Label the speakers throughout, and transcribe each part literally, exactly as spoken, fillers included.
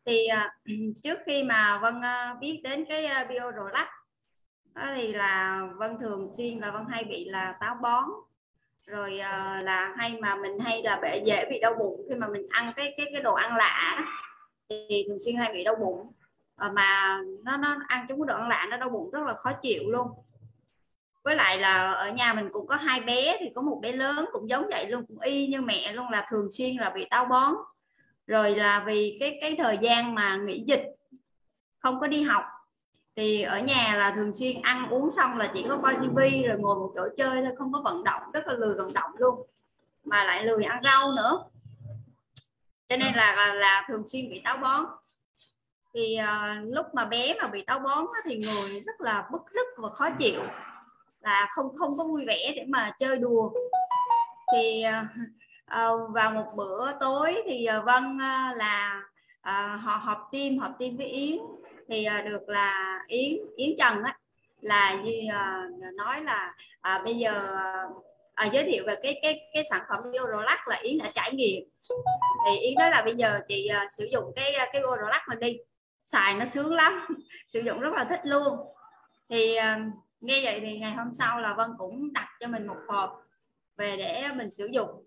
Speaker 1: Thì uh, trước khi mà Vân uh, biết đến cái uh, Biorelax thì là Vân thường xuyên là Vân hay bị là táo bón, rồi uh, là hay mà mình hay là bị dễ bị đau bụng khi mà mình ăn cái cái cái đồ ăn lạ, thì thường xuyên hay bị đau bụng. uh, mà nó nó ăn chúng cái đồ ăn lạ nó đau bụng rất là khó chịu luôn. Với lại là ở nhà mình cũng có hai bé, thì có một bé lớn cũng giống vậy luôn, cũng y như mẹ luôn, là thường xuyên là bị táo bón. Rồi là vì cái cái thời gian mà nghỉ dịch không có đi học thì ở nhà là thường xuyên ăn uống xong là chỉ có coi tivi rồi ngồi một chỗ chơi thôi, không có vận động, rất là lười vận động luôn, mà lại lười ăn rau nữa, cho nên là là, là thường xuyên bị táo bón. Thì uh, lúc mà bé mà bị táo bón thì người rất là bứt rứt và khó chịu, là không không có vui vẻ để mà chơi đùa. Thì uh, vào một bữa tối thì uh, Vân uh, là uh, họ họp team họp team với Yến, thì uh, được là Yến Yến Trần á, là gì uh, nói là uh, bây giờ uh, giới thiệu về cái cái cái sản phẩm Biorelax là Yến đã trải nghiệm. Thì Yến nói là bây giờ chị uh, sử dụng cái cái Biorelax này đi, xài nó sướng lắm sử dụng rất là thích luôn. Thì uh, nghe vậy thì ngày hôm sau là Vân cũng đặt cho mình một hộp về để mình sử dụng.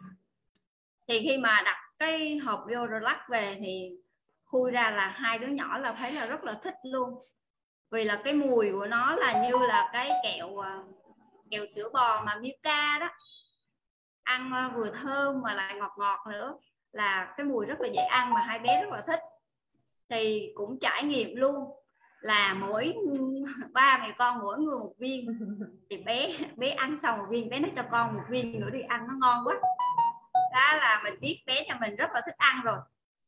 Speaker 1: Thì khi mà đặt cái hộp Biorelax về thì khui ra là hai đứa nhỏ là thấy là rất là thích luôn, vì là cái mùi của nó là như là cái kẹo kẹo sữa bò mà Milka đó, ăn vừa thơm mà lại ngọt ngọt nữa, là cái mùi rất là dễ ăn mà hai bé rất là thích. Thì cũng trải nghiệm luôn là mỗi ba mẹ con mỗi người một viên, thì bé bé ăn xong một viên, bé nói cho con một viên nữa đi, ăn nó ngon quá. Đó là mình biết bé nhà mình rất là thích ăn rồi.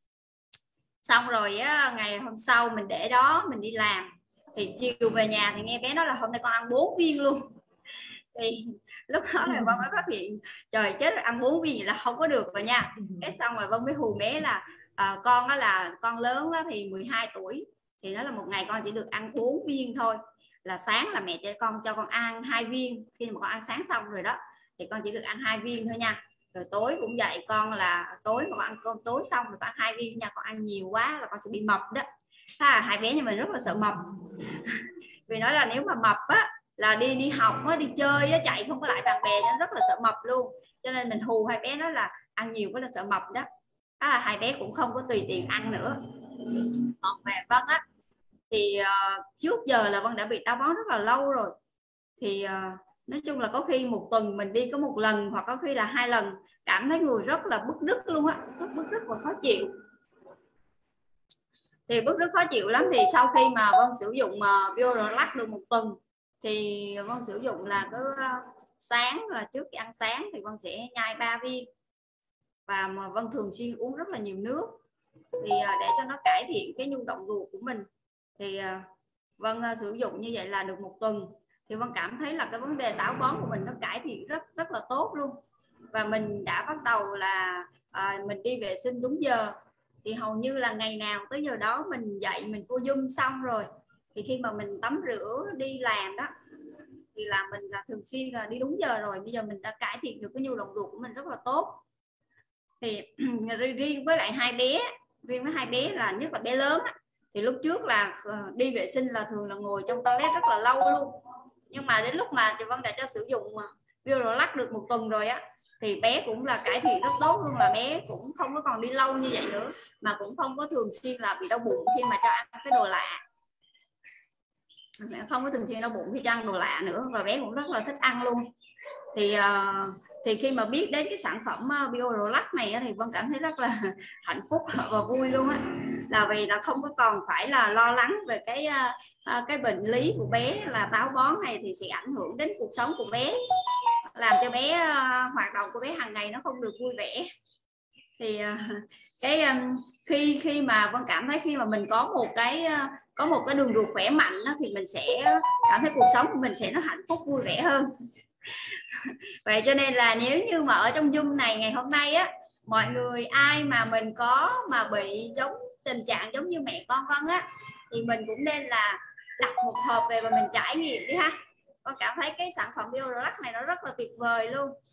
Speaker 1: Xong rồi á, ngày hôm sau mình để đó mình đi làm, thì chiều về nhà thì nghe bé nói là hôm nay con ăn bốn viên luôn. Thì lúc đó là Vân mới phát hiện trời chết rồi, ăn bốn viên vậy là không có được rồi nha. Cái xong rồi Vân mới hù bé là à, con đó là con lớn đó thì mười hai tuổi, thì nó là một ngày con chỉ được ăn bốn viên thôi, là sáng là mẹ cho con cho con ăn hai viên, khi mà con ăn sáng xong rồi đó thì con chỉ được ăn hai viên thôi nha. Rồi tối cũng vậy, con là tối mà con ăn cơm tối xong rồi con ăn hai viên nha, con ăn nhiều quá là con sẽ bị mập đó. À, hai bé nhà mình rất là sợ mập vì nói là nếu mà mập á là đi đi học á, đi chơi á, chạy không có lại bạn bè, nó rất là sợ mập luôn. Cho nên mình hù hai bé nói là ăn nhiều quá là sợ mập đó. À, hai bé cũng không có tùy tiện ăn nữa. Còn về Vân á thì uh, trước giờ là Vân đã bị táo bón rất là lâu rồi. Thì uh, nói chung là có khi một tuần mình đi có một lần, hoặc có khi là hai lần, cảm thấy người rất là bứt rứt luôn á, rất bứt rứt và khó chịu. Thì bứt rứt khó chịu lắm. Thì sau khi mà Vân sử dụng uh, Biorelax được một tuần thì Vân sử dụng là cứ uh, sáng là trước khi ăn sáng thì Vân sẽ nhai ba viên, và mà Vân thường xuyên uống rất là nhiều nước, thì uh, để cho nó cải thiện cái nhu động ruột của mình. Thì uh, Vân uh, sử dụng như vậy là được một tuần, thì Vân cảm thấy là cái vấn đề táo bón của mình nó cải thiện rất rất là tốt luôn. Và mình đã bắt đầu là uh, mình đi vệ sinh đúng giờ, thì hầu như là ngày nào tới giờ đó mình dậy mình vô Zoom xong rồi, thì khi mà mình tắm rửa đi làm đó thì là mình là thường xuyên là đi đúng giờ rồi. Bây giờ mình đã cải thiện được cái nhu động ruột của mình rất là tốt. Thì riêng với lại hai bé, riêng với hai bé là nhất là bé lớn á, thì lúc trước là đi vệ sinh là thường là ngồi trong toilet rất là lâu luôn. Nhưng mà đến lúc mà chị Vân đã cho sử dụng Biorelax được một tuần rồi á, thì bé cũng là cải thiện rất tốt luôn, là bé cũng không có còn đi lâu như vậy nữa, mà cũng không có thường xuyên là bị đau bụng khi mà cho ăn cái đồ lạ, không có thường xuyên đau bụng khi cho ăn đồ lạ nữa, và bé cũng rất là thích ăn luôn. Thì uh, thì khi mà biết đến cái sản phẩm uh, Biorelax này thì Vân cảm thấy rất là hạnh phúc và vui luôn á, là vì là không có còn phải là lo lắng về cái uh, uh, cái bệnh lý của bé là táo bón này, thì sẽ ảnh hưởng đến cuộc sống của bé, làm cho bé uh, hoạt động của bé hàng ngày nó không được vui vẻ. Thì uh, cái um, khi khi mà Vân cảm thấy khi mà mình có một cái uh, có một cái đường ruột khỏe mạnh đó, thì mình sẽ cảm thấy cuộc sống của mình sẽ nó hạnh phúc vui vẻ hơn. Vậy cho nên là nếu như mà ở trong Zoom này ngày hôm nay á, mọi người ai mà mình có mà bị giống tình trạng giống như mẹ con Vân á, thì mình cũng nên là đặt một hộp về và mình trải nghiệm đi ha. Con cảm thấy cái sản phẩm Biorelax này nó rất là tuyệt vời luôn.